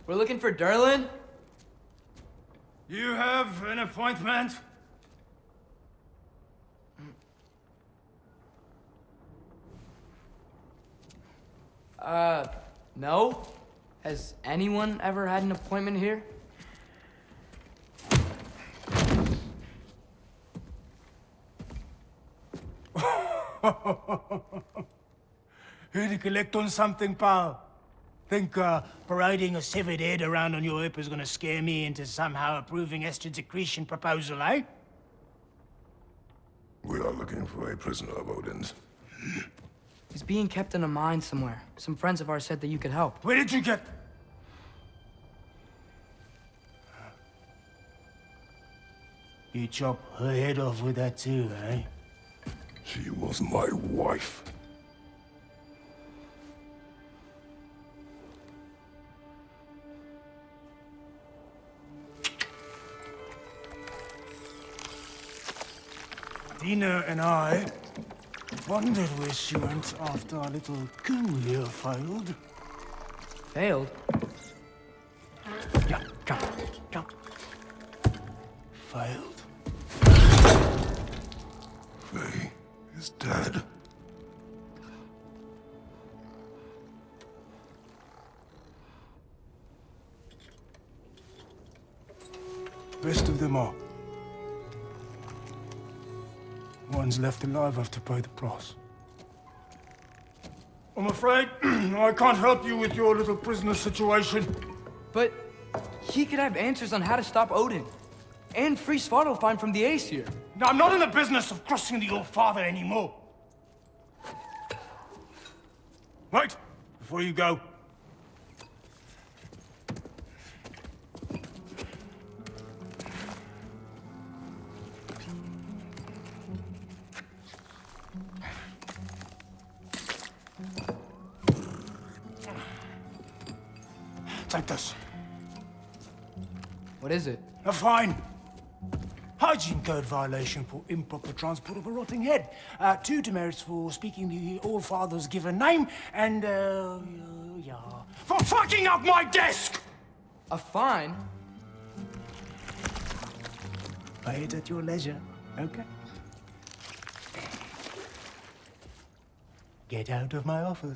We're looking for Durlin? You have an appointment? No? Has anyone ever had an appointment here? Here to collect on something, pal? Think, parading a severed head around on your hip is gonna scare me into somehow approving Esther's accretion proposal, eh? We are looking for a prisoner of Odin's. He's being kept in a mine somewhere. Some friends of ours said that you could help. Where did you get... You chop her head off with that too, eh? She was my wife. Dina and I wondered where she went after our little coup here failed. Failed? Jump, jump, jump. Failed. Faye is dead. Best of them all. One's left alive have to pay the price. I'm afraid I can't help you with your little prisoner situation. But he could have answers on how to stop Odin. And free Svartalfheim from the Aesir. Now, I'm not in the business of crossing the Old Father anymore. Right, before you go. Take this. What is it? A fine. Hygiene code violation for improper transport of a rotting head. 2 demerits for speaking the All-Father's given name, and, yeah. For fucking up my desk! A fine? Pay it at your leisure, okay? Get out of my office.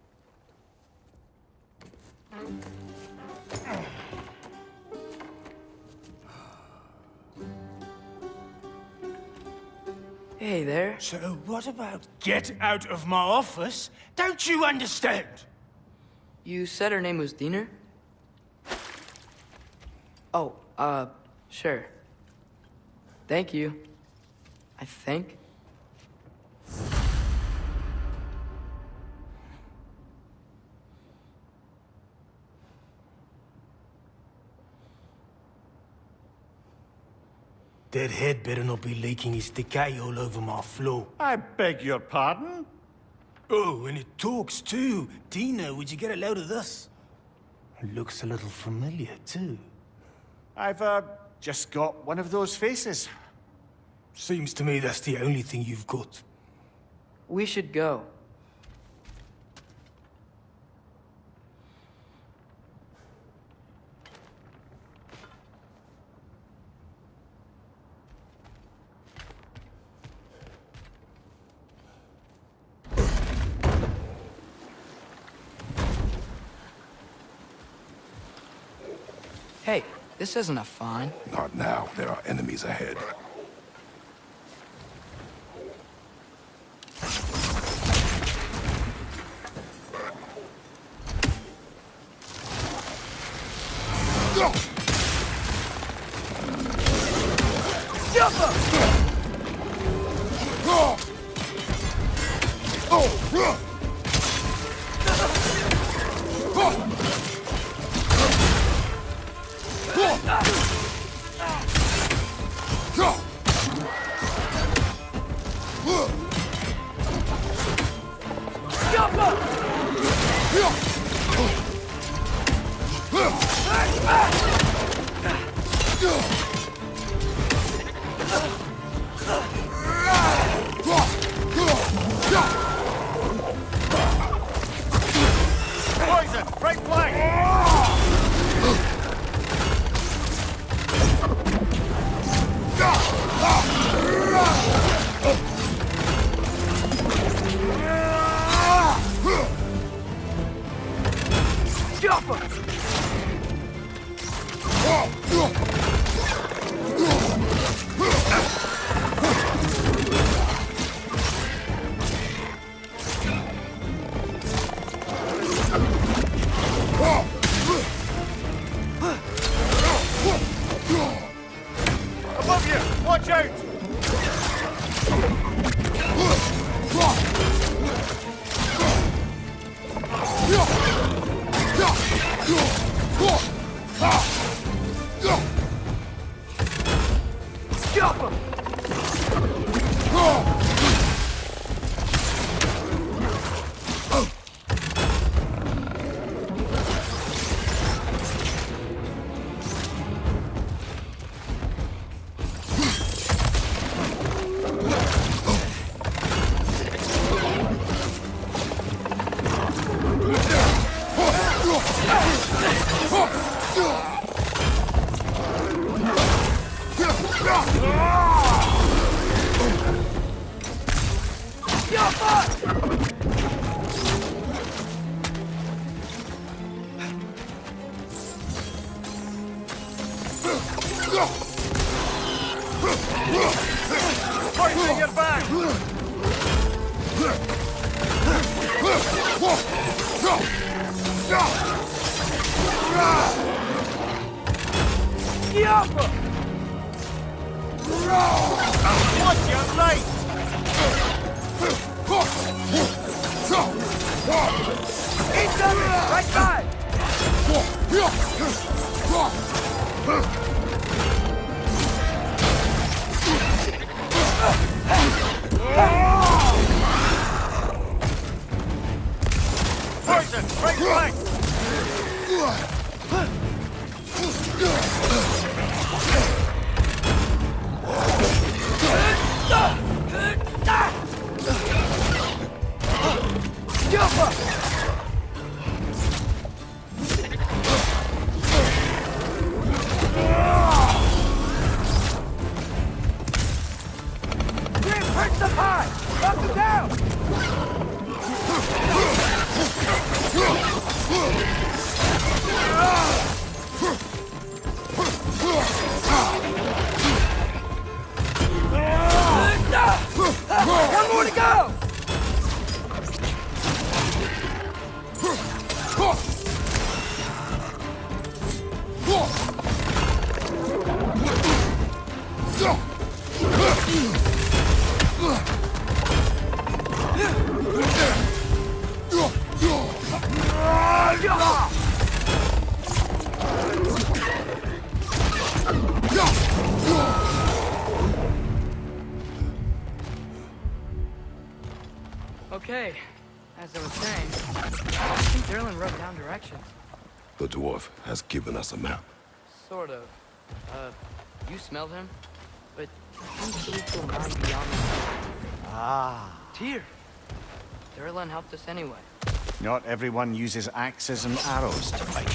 Hey there. So what about get out of my office? Don't you understand? You said her name was Diener? Oh, sure. Thank you. I think. That head better not be leaking his decay all over my floor. I beg your pardon? Oh, and it talks too. Dina, would you get a load of this? It looks a little familiar too. I've, just got one of those faces. Seems to me that's the only thing you've got. We should go. Hey, this isn't a fine. Not now. There are enemies ahead. Go! Jump up! Pointing your back! Watch your right! Incoming! Right side! Poison! Right flank! Perch up high! Knock him down! One more to go! Okay, as I was saying, I think Durlin wrote down directions. The dwarf has given us a map. Sort of. You smelled him? But he seems to mind beyond the Tyr. Durlin helped us anyway. Not everyone uses axes and arrows to fight.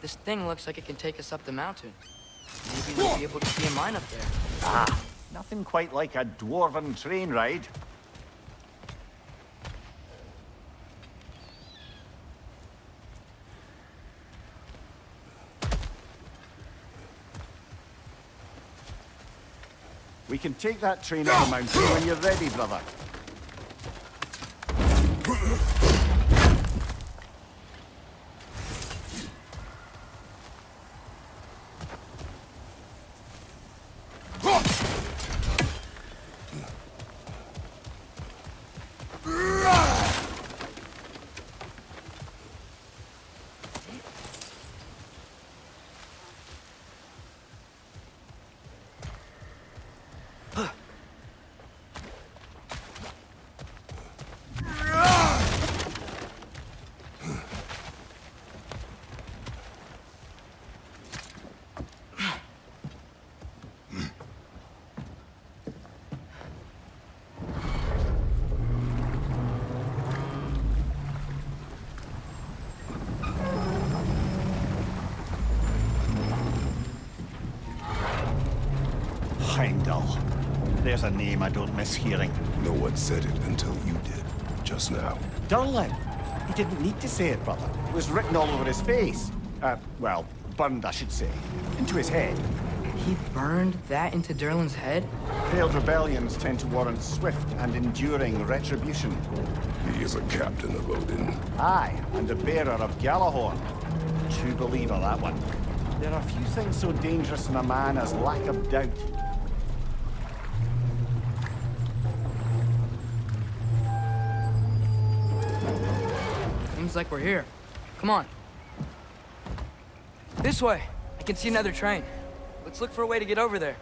This thing looks like it can take us up the mountain. Maybe we'll be able to see a mine up there. Ah, nothing quite like a dwarven train ride. We can take that train up the mountain when you're ready, brother. Heimdall. There's a name I don't miss hearing. No one said it until you did, just now. Durlin. He didn't need to say it, brother. It was written all over his face. Well, burned, I should say. Into his head. He burned that into Durlin's head? Failed rebellions tend to warrant swift and enduring retribution. He is a captain of Odin. Aye, and a bearer of Gjallarhorn. True believer, that one. There are few things so dangerous in a man as lack of doubt. Seems like we're here. Come on. This way. I can see another train. Let's look for a way to get over there.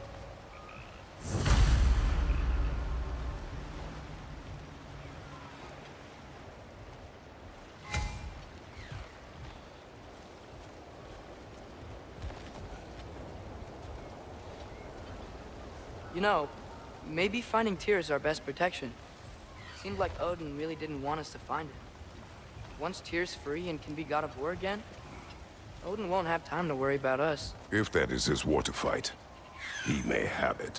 You know, maybe finding Tyr is our best protection. Seemed like Odin really didn't want us to find it. Once Tyr's free and can be god of war again, Odin won't have time to worry about us. If that is his war to fight, he may have it.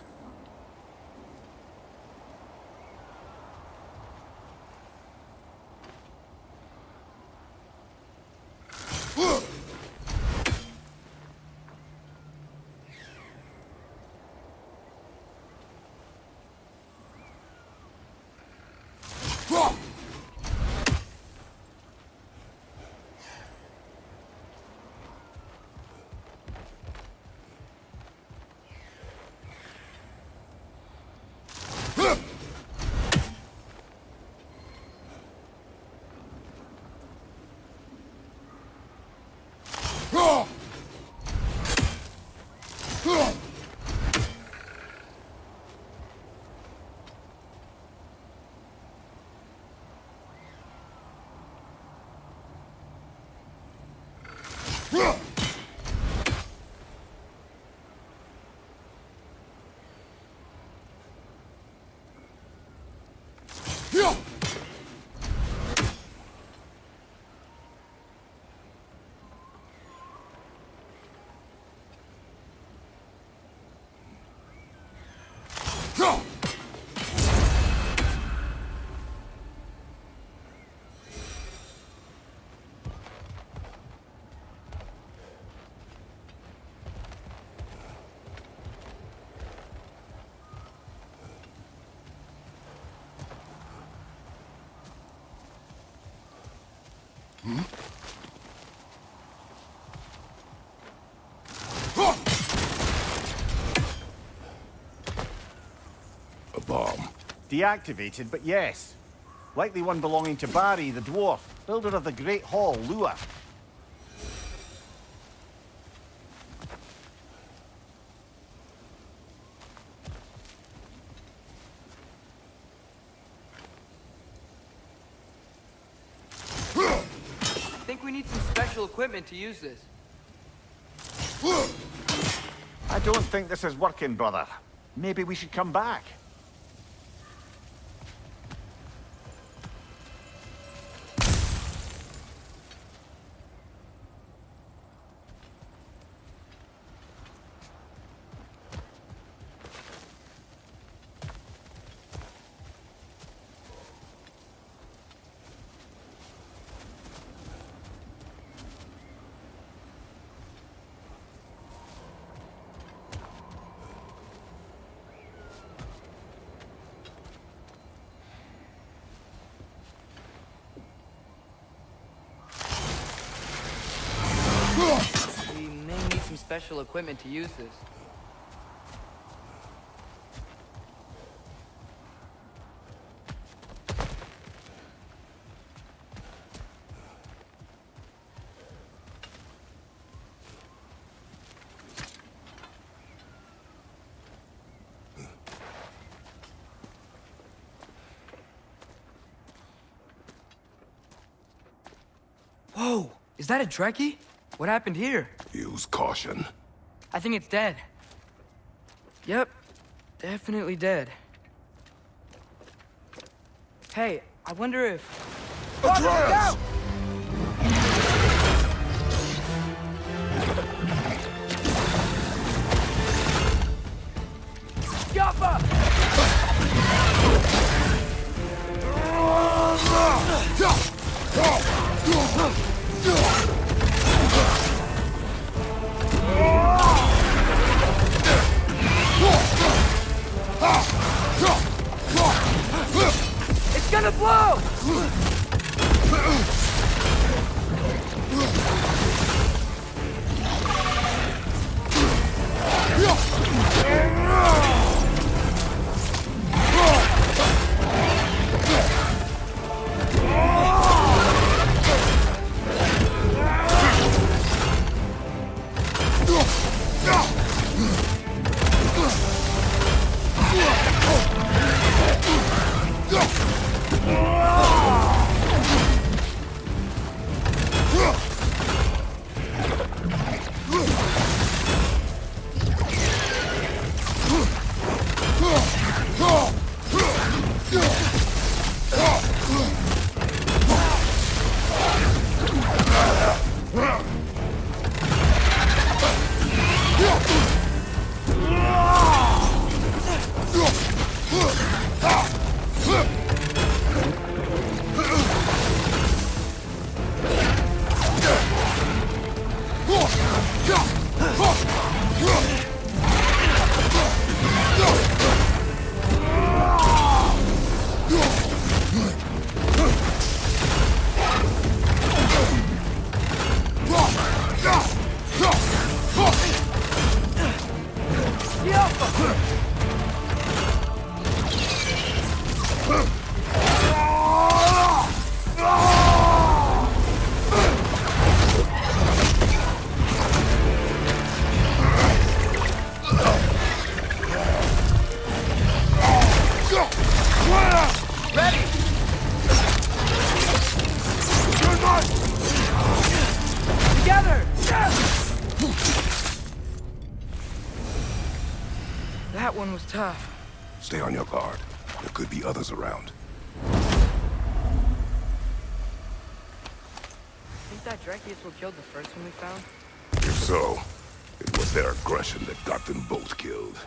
A bomb. Deactivated, but yes. Likely one belonging to Barry, the dwarf, builder of the Great Hall, Lua. I think we need some special equipment to use this. I don't think this is working, brother. Maybe we should come back. special equipment to use this. Whoa! Is that a Trekkie? What happened here? Use caution. I think it's dead. Yep. Definitely dead. Hey, I wonder if... Atreus! Jaffa! It's gonna blow! That one was tough. Stay on your guard. There could be others around. Think that Dreckius were killed the first one we found? If so, it was their aggression that got them both killed.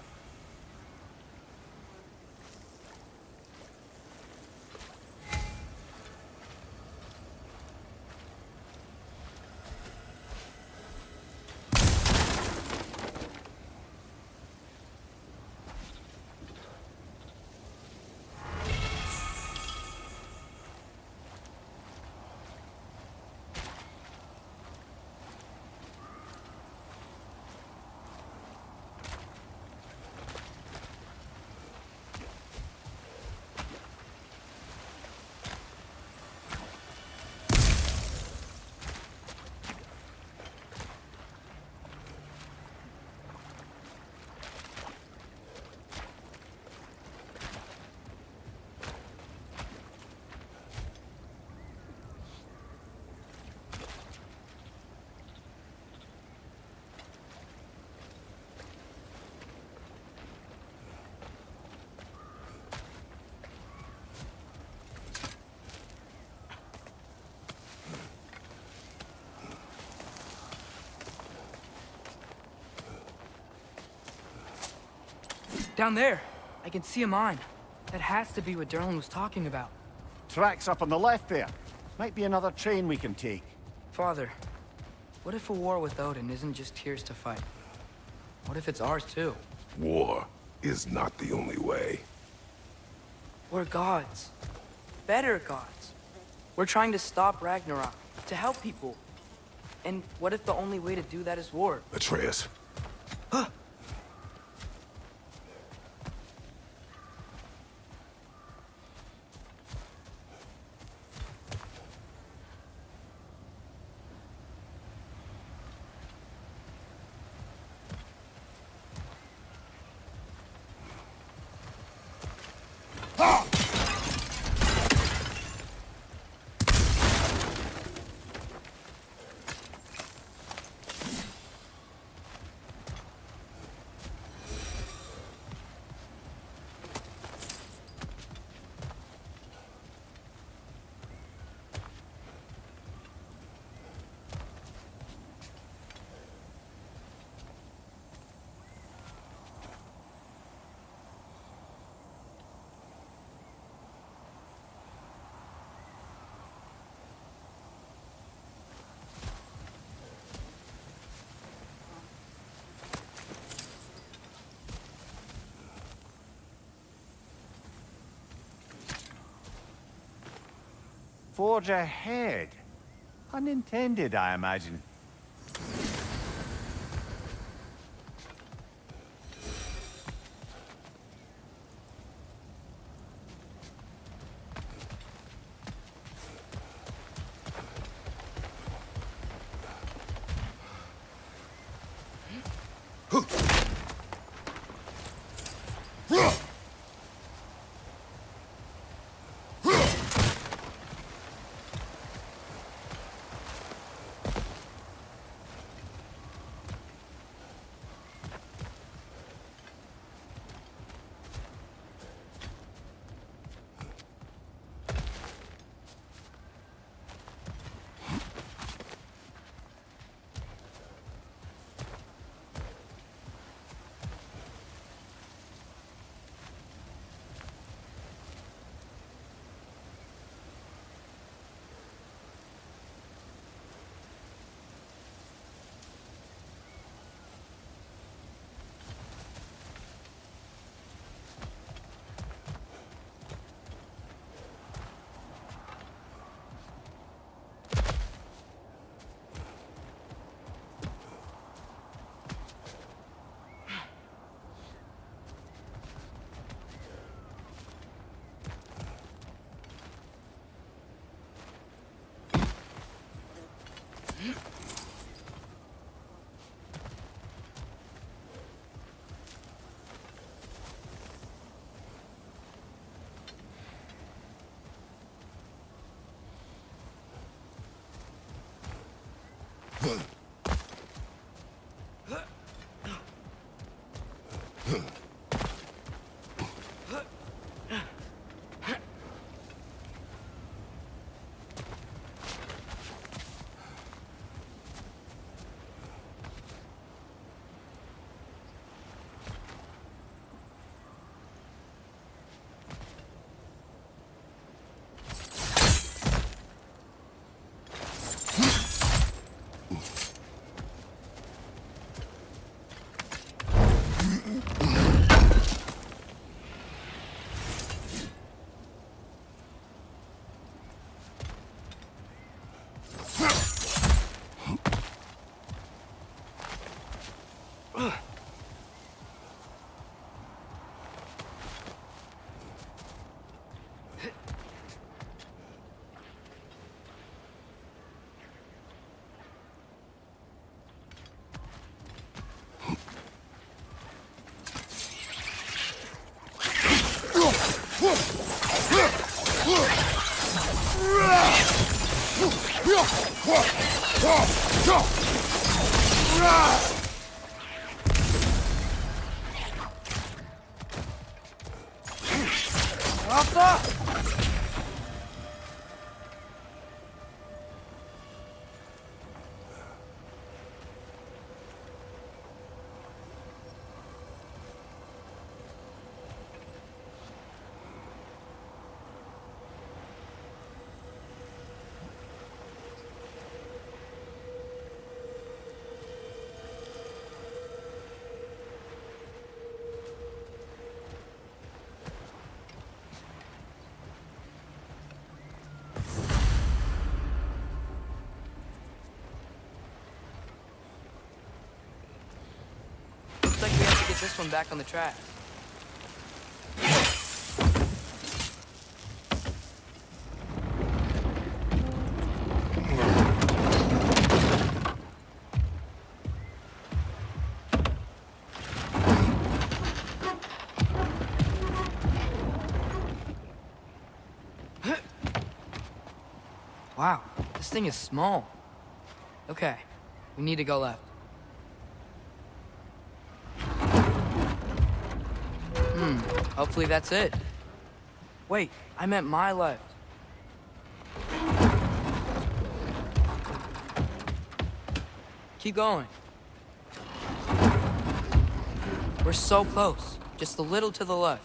Down there. I can see a mine. That has to be what Durlin was talking about. Tracks up on the left there. Might be another train we can take. Father, what if a war with Odin isn't just Tyr's to fight? What if it's ours too? War is not the only way. We're gods. Better gods. We're trying to stop Ragnarok, to help people. And what if the only way to do that is war? Atreus, Forge ahead. Unintended, I imagine. Looks like we have to get this one back on the track. This thing is small. Okay, we need to go left. Hopefully that's it. Wait, I meant my left. Keep going. We're so close. Just a little to the left.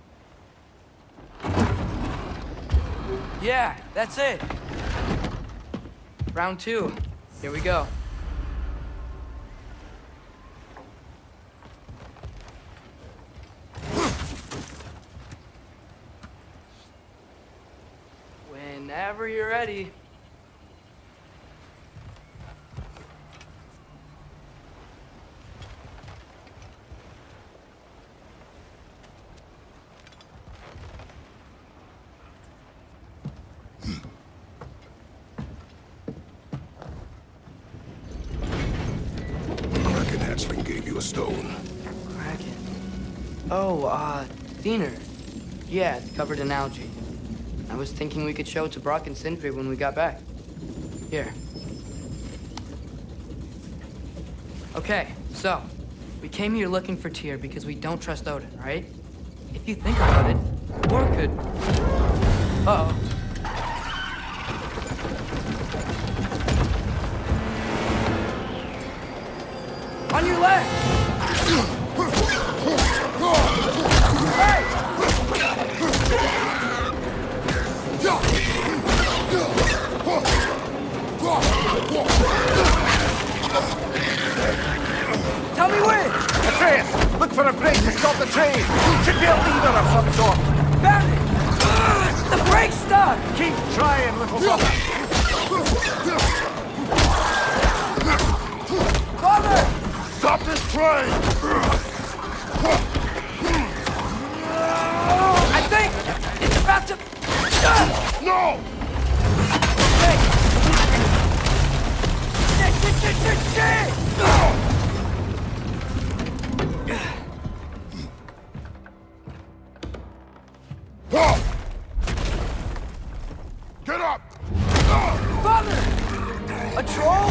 Yeah, that's it. Round 2. Here we go. Whenever you're ready. Kraken hatchling gave you a stone. Kraken. Oh, Diener. Yeah, it's covered in algae. I was thinking we could show it to Brock and Sindri when we got back. Here. Okay, so, we came here looking for Tyr because we don't trust Odin, right? If you think about it, war could... Uh-oh. On your left! Hey! Tell me when! Atreus, look for a brake to stop the train! Should be a lever of some sort! Found it! The brake's stuck! Keep trying, little brother! Father! Stop this train! I think it's about to... No! Hey! Shit! Get up! Father! A troll?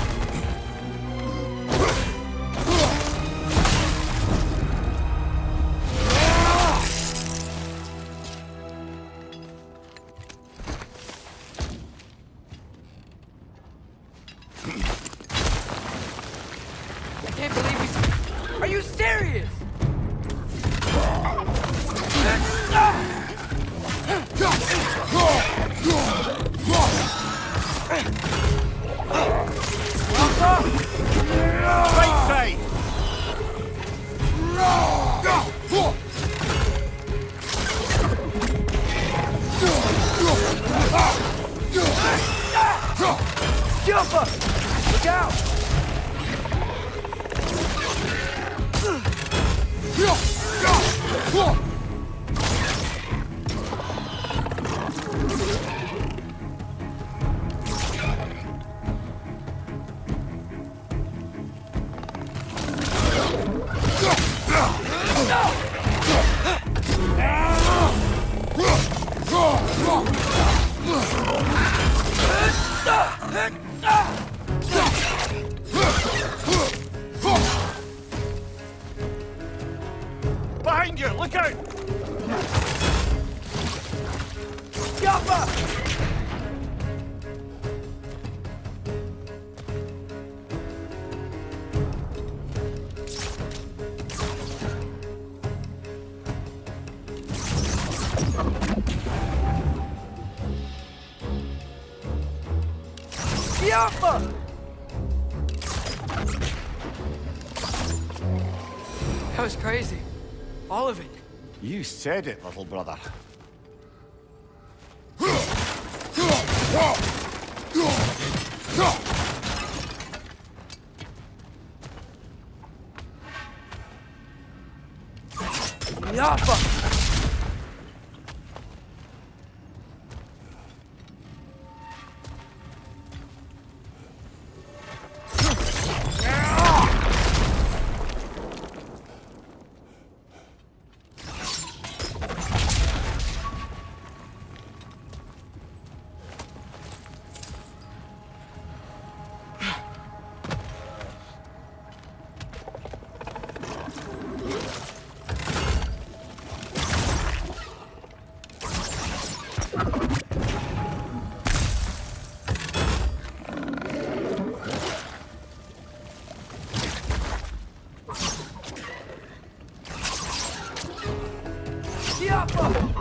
I can't believe he's... Are you serious? Right side! Jumper! Look out! Behind you, look out! Jumper! Jumper! That was crazy. All of it. You said it, little brother. Yappa! Oh.